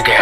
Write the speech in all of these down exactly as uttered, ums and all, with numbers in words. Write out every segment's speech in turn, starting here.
nigga.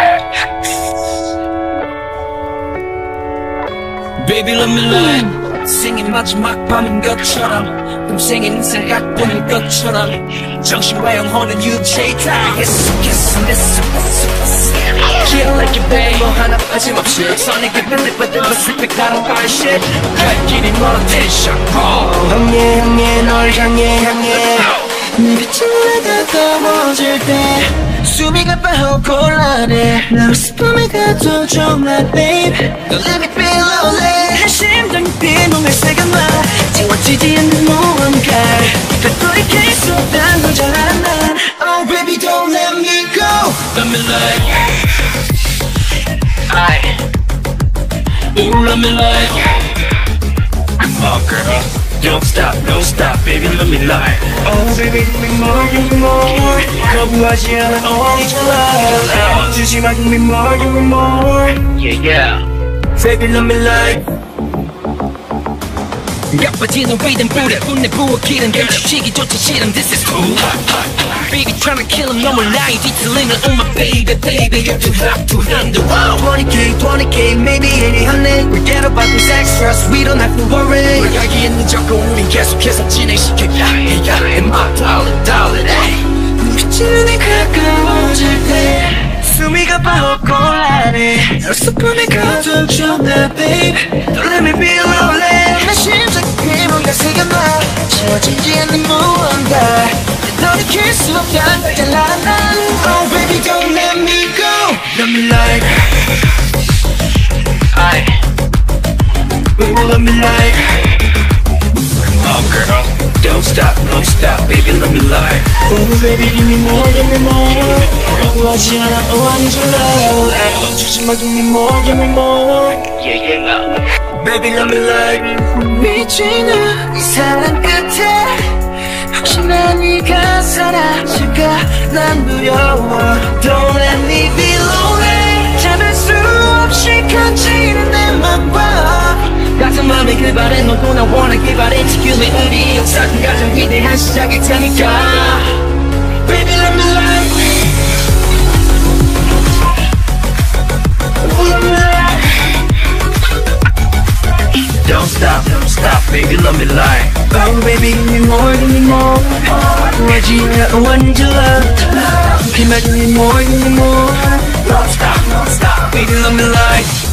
Baby love me like 생인 마지막 밤인 것처럼 동생의 인생 각본인 것처럼 정신과 영혼은 유체이다. Yes, yes, listen, listen. Feel like you pay 뭐 하나 빠짐없이 선에게 빌립거든 Pacific 다른 발 shit 갈 길이 멀어 텐션 향해 향해 널 향해 향해 네 빛이 내가 떠워질 때 숨이 가빠오 곤란해 날 스품에 가둬 좀 나 babe Don't let me feel lonely 심장이 빈몸에 새겨놔 지워지지 않는 무언가를 다 돌이킬 수 없단 걸 잘 알아 난 Oh baby don't let me go Love me like I Ooh love me like Come on girl, don't stop, don't stop, baby let me like Oh baby give me more, give me more 거부하지 않아 I need your love 주지 마 give me more, give me more Yeah yeah Baby let me like 가빠지는 리듬 불에 분내 부어기는 멈추시기조차 싫은 This is too hot Baby tryna kill him 너무 라인 뒤틀리는 Oh my baby baby You're too hot to handle twenty K, twenty K, maybe eighty, honey Forget about these extras, we don't have to worry 여기 있는 적고 우린 계속해서 진행시켜 Yeah yeah and my darling darling ay 눈빛으로 내 가까워질 때 숨이 가빠오 곤란해 널 스품에 가둬줘 나 babe Don't let me be lonely 내 심장에 뭔가 새겨놔 지워지지 않는 무언가 돌이킬 수 없단 걸 잘 알아 난 Oh baby don't let me go Let me like I Baby let me like Come on girl, don't stop, don't stop, baby let me like Oh baby give me more, give me more 거부하지 않아 Oh I need your love 주지 마 give me more, give me more Yeah yeah Baby let me like 미치는 이 사랑 끝에 혹시나 네가 사라질까 난 두려워 Don't let me be lonely 잡을 수 없이 간지는 내 맘과 같은 맘에 그 바래 너도 나 원하길 바래 지금의 우리 역사는 가장 위대한 시작일 테니까 Baby let me like Let me like Don't stop, don't stop, baby let me like Oh baby give me more, give me more 구하지 않아 Oh I need your love give me more, give me more Don't stop, don't stop, Baby love me like